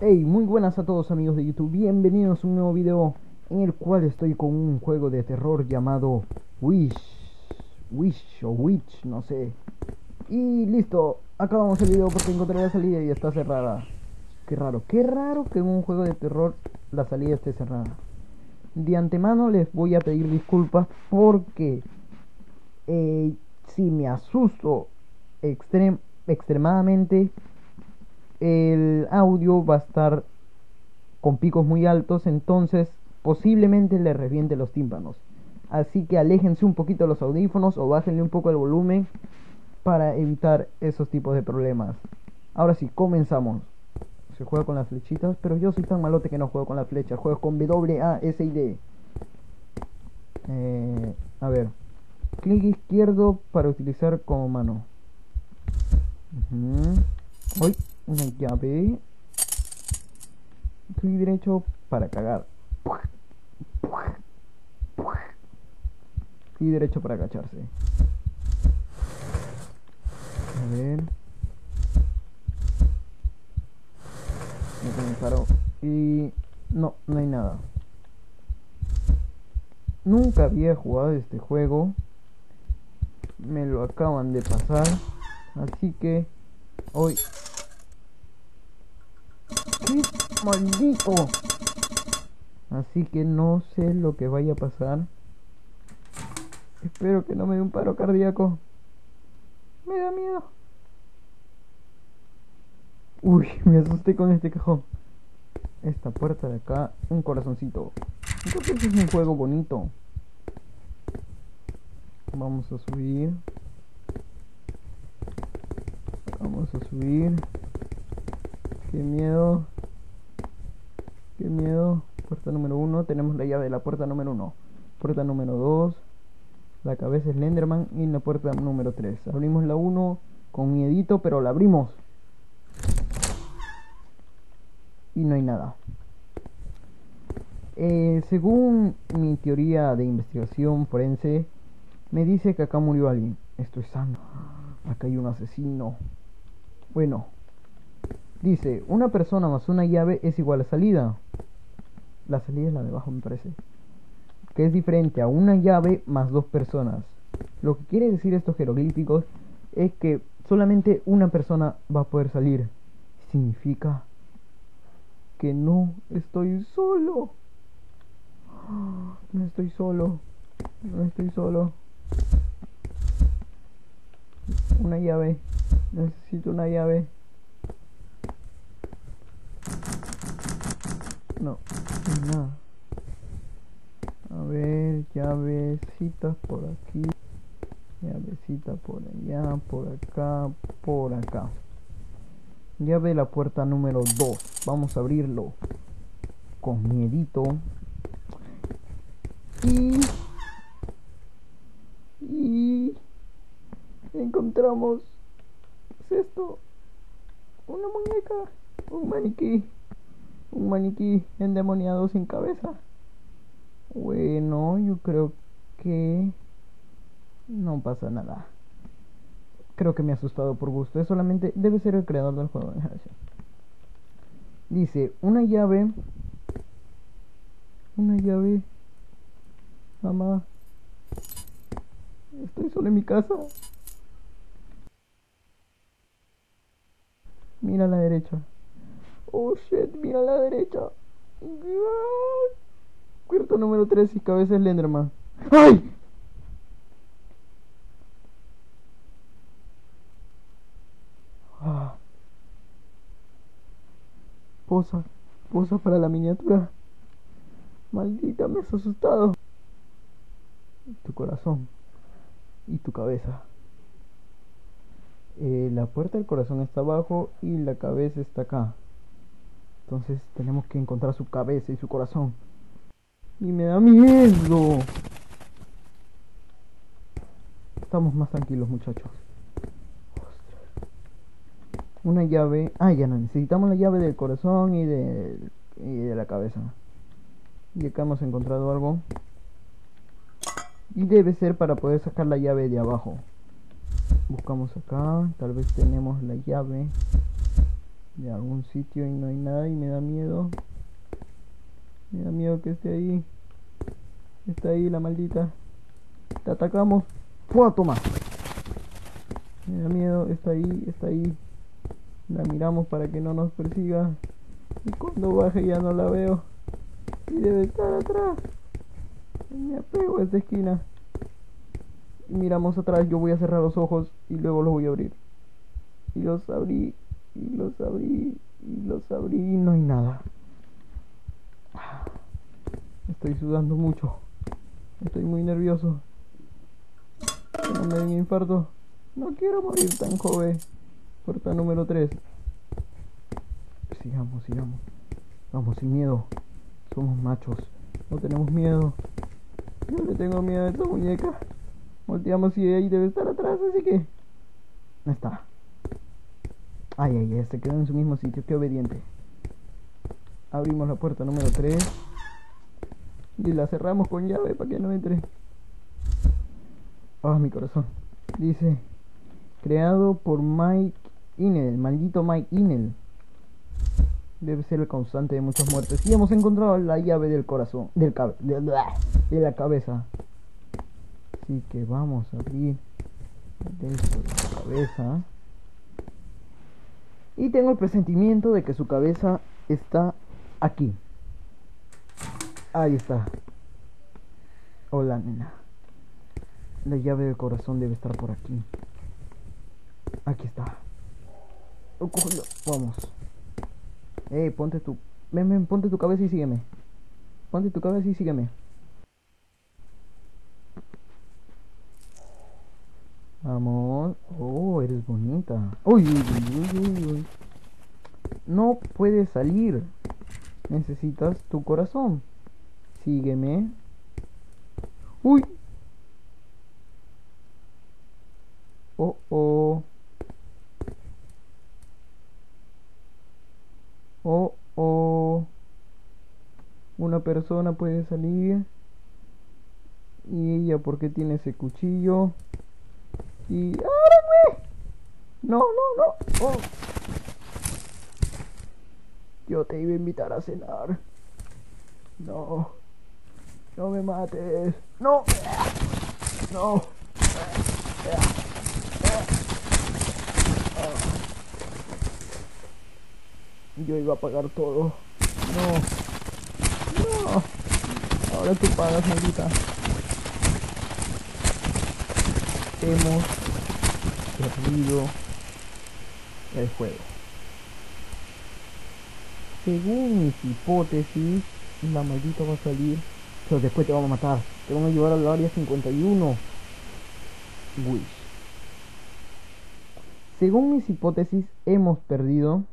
Hey, muy buenas a todos amigos de YouTube, bienvenidos a un nuevo video en el cual estoy con un juego de terror llamado Wish o Witch, no sé. Y listo, acabamos el video porque encontré la salida y está cerrada. Qué raro que en un juego de terror la salida esté cerrada. De antemano les voy a pedir disculpas porque si me asusto extremadamente, el audio va a estar con picos muy altos, entonces posiblemente le reviente los tímpanos. Así que aléjense un poquito los audífonos o bájenle un poco el volumen para evitar esos tipos de problemas. Ahora sí, comenzamos. Se juega con las flechitas, pero yo soy tan malote que no juego con las flechas, juego con WASD. A ver, clic izquierdo para utilizar como mano. Uy, una llave. Clic derecho para cagar. Clic derecho para agacharse. A ver. Me comenzaron. Y no hay nada. Nunca había jugado este juego. Me lo acaban de pasar. Así que hoy. ¡Qué maldito! Así que no sé lo que vaya a pasar. Espero que no me dé un paro cardíaco. Me da miedo. Uy, me asusté con este cajón. Esta puerta de acá, un corazoncito. Entonces es un juego bonito. Vamos a subir. Vamos a subir. Qué miedo. Qué miedo. Puerta número 1. Tenemos la llave de la puerta número 1. Puerta número 2. La cabeza es Slenderman. Y la puerta número 3. Abrimos la 1 con miedito, pero la abrimos. Y no hay nada. Según mi teoría de investigación forense, me dice que acá murió alguien. Esto es sano. Acá hay un asesino. Bueno, dice, una persona más una llave es igual a salida. La salida es la de abajo, me parece. Que es diferente a una llave más dos personas. Lo que quiere decir estos jeroglíficos es que solamente una persona va a poder salir. Significa que no estoy solo. No estoy solo. No estoy solo. Una llave. Necesito una llave. No, nada. A ver, llavecitas por aquí. Llavecita por allá, por acá, por acá. Llave de la puerta número 2. Vamos a abrirlo con miedito. Y encontramos, ¿qué es esto? Una muñeca, un maniquí endemoniado sin cabeza. Bueno, yo creo que no pasa nada. Creo que me ha asustado por gusto. Es solamente, debe ser el creador del juego. Dice, una llave. Mamá, estoy solo en mi casa. Mira a la derecha. Oh shit, mira a la derecha. Puerta número 3 y cabeza Slenderman. ¡Ay! Posa para la miniatura. Maldita, me has asustado. Tu corazón y tu cabeza. La puerta del corazón está abajo y la cabeza está acá. Entonces tenemos que encontrar su cabeza y su corazón. Y me da miedo. Estamos más tranquilos, muchachos. Una llave. Ah, ya no necesitamos la llave del corazón y de la cabeza. Y acá hemos encontrado algo. Y debe ser para poder sacar la llave de abajo. Buscamos acá. Tal vez tenemos la llave. de algún sitio y no hay nada y me da miedo. Me da miedo que esté ahí. Está ahí la maldita. Te atacamos. ¡Fua! Toma. Me da miedo. Está ahí, está ahí. La miramos para que no nos persiga. Y cuando baje ya no la veo. Y debe estar atrás. Me apego a esta esquina. Y miramos atrás. Yo voy a cerrar los ojos y luego los voy a abrir. Y los abrí. Y los abrí. Y los abrí. Y no hay nada. Estoy sudando mucho. Estoy muy nervioso. Que no me dé un infarto. No quiero morir tan joven. Puerta número 3. Sigamos, sigamos. Vamos, sin miedo. Somos machos. No tenemos miedo. Yo le tengo miedo a esta muñeca. Volteamos y ahí debe estar atrás, así que... No está. Ay, ay, ay. Se quedó en su mismo sitio. Qué obediente. Abrimos la puerta número 3. Y la cerramos con llave para que no entre. Ah, mi corazón. Dice... Creado por Mike Inel. Maldito Mike Inel. Debe ser el causante de muchas muertes. Y hemos encontrado la llave del corazón. De la cabeza. Así que vamos a abrir dentro de su cabeza. Y tengo el presentimiento de que su cabeza está aquí. Ahí está. Hola, nena. La llave del corazón debe estar por aquí. Aquí está. Cógelo. Vamos. Ponte tu... Ven, ponte tu cabeza y sígueme. Ponte tu cabeza y sígueme. Vamos. Oh, eres bonita. Uy, uy, uy, uy. No puedes salir. Necesitas tu corazón. Sígueme. Uy. Oh, oh. Oh, oh. Una persona puede salir. Y ella, ¿por qué tiene ese cuchillo? Y... ¡ábreme! No, no, no. Oh. Yo te iba a invitar a cenar. No. No me mates. No. No. Yo iba a pagar todo. No. No. Ahora tú pagas, maldita. Hemos perdido el juego. Según mis hipótesis, la maldita va a salir, pero después te vamos a matar. Te vamos a llevar al área 51. Wish. Según mis hipótesis, hemos perdido.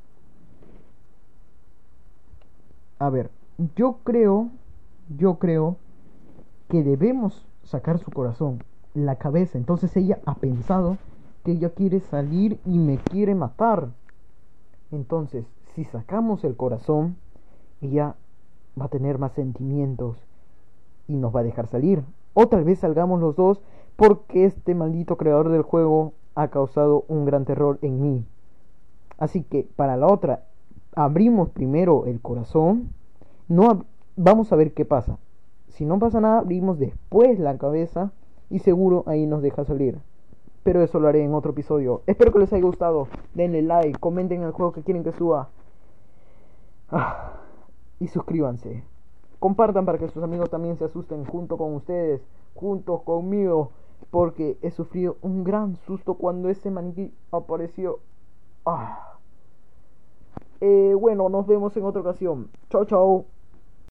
A ver, yo creo que debemos sacar su corazón, la cabeza. Entonces ella ha pensado que ella quiere salir y me quiere matar. Entonces, si sacamos el corazón, ella va a tener más sentimientos y nos va a dejar salir. O tal vez salgamos los dos porque este maldito creador del juego ha causado un gran terror en mí. Así que para la otra, abrimos primero el corazón. No vamos a ver qué pasa. Si no pasa nada, abrimos después la cabeza y seguro ahí nos deja salir. Pero eso lo haré en otro episodio. Espero que les haya gustado. Denle like, comenten el juego que quieren que suba. Y suscríbanse. Compartan para que sus amigos también se asusten junto con ustedes, junto conmigo, porque he sufrido un gran susto cuando ese maniquí apareció. Bueno, nos vemos en otra ocasión. Chao, chao.